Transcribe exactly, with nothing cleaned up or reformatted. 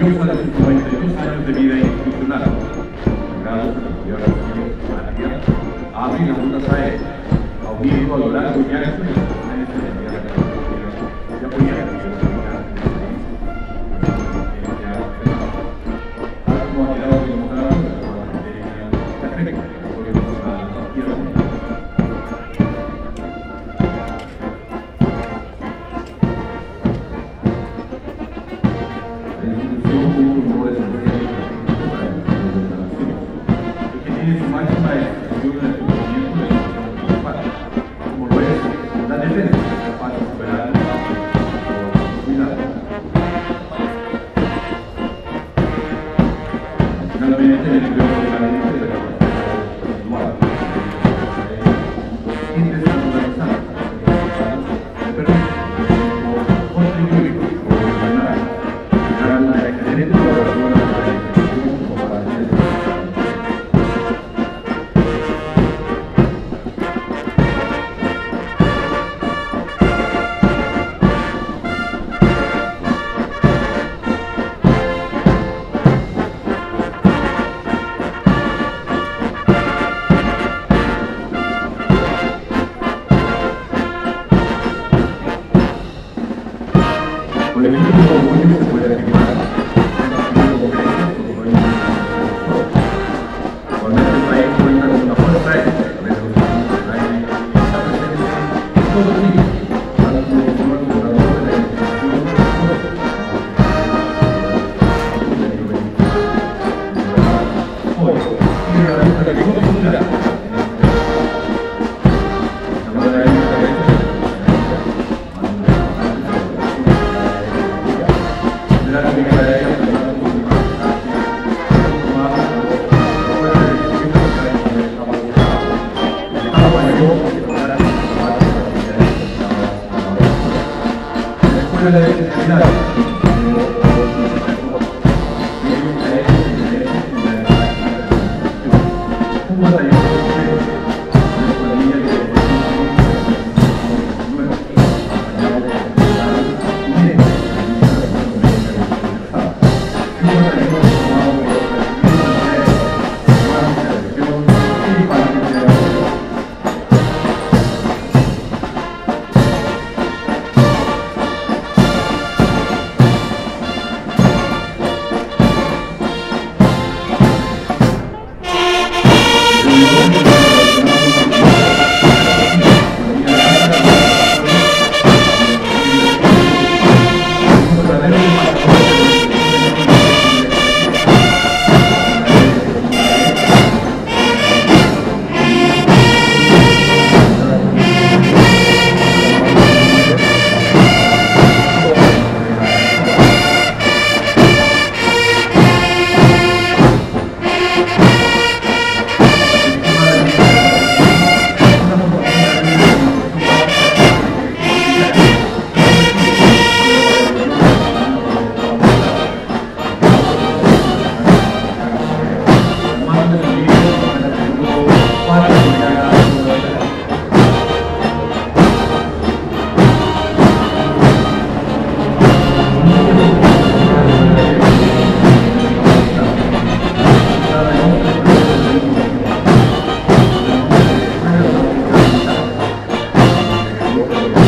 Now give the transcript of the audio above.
orgullosa de sus noventa y dos años de vida institucional, grados de Aérea, a abrir las rutas aéreas, a unirlo a lo largo y ancho de los planes de la vida de la tecnología y apoyar a los ciudadanos del país. Tal como ha quedado demostrado en la materia de afecto, porque no se va a cualquier momento. La institución tuvo un rol esencial para el desarrollo de la nación, que tiene su máxima expresión en el cumplimiento de la nación principal, como lo es la defensa de los espacios soberanos y la seguridad. Finalmente, el empleo permanente de la capacidad individual sin desnaturalizar le permite contribuir a gobernar, crear una excelente colaboración entre la institución como para hacer con el mismo orgullo se puede afirmar que el Congreso como no actualmente el país cuenta con una fuerza aérea, a través de los servicios de aire, que está presente en todos los niveles, tanto como el colaborador de la institución como hoy tiene la lista de continuidad. Escuela de Aviación. Un batallón Gracias.